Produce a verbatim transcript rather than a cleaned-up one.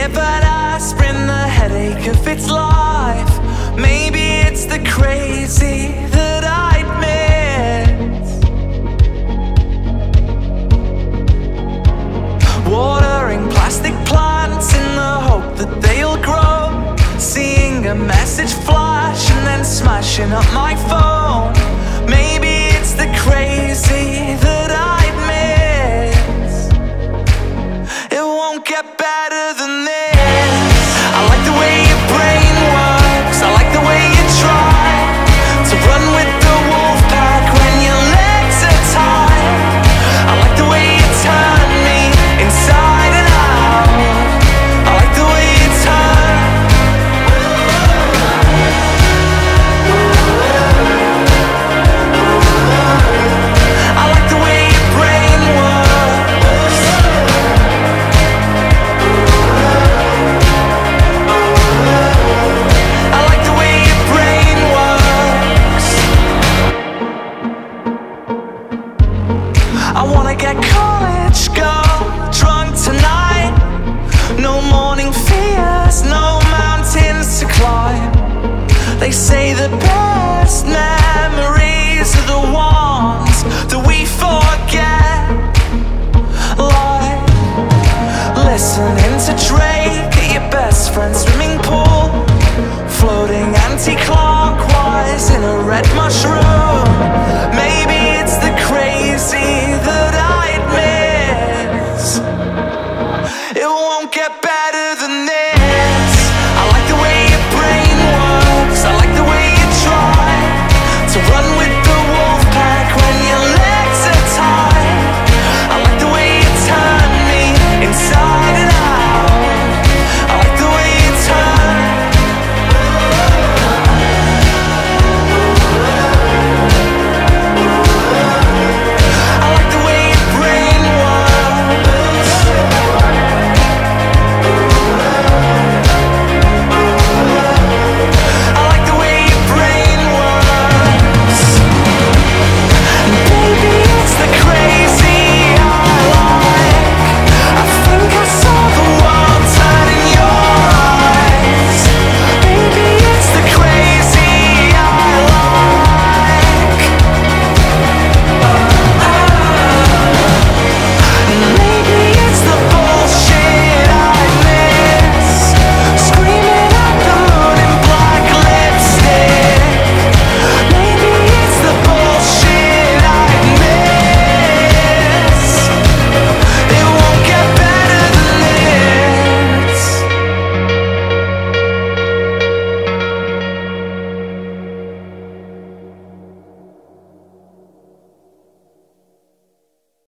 Give an aspirin the headache of its life. Maybe it's the crazy that I'd miss. Watering plastic plants in the hope that they'll grow. Seeing a message flash and then smashing up my phone. Maybe it's the crazy that I'd miss. It won't get better than this. I like the way your brain works. I like the way you try to run with the wolf pack when your legs are tied. I like the way you turn me inside and out. I like the way you turn. I like the way your brain works. I like the way your brain works. I wanna get college girl drunk tonight. No morning fears, no mountains to climb. They say the best memories are the ones that we forget. Like listening to Drake at your best friend's swimming pool, floating anti-clockwise in a red mushroom. Maybe it's the crazy that I'd miss. It won't get better than this.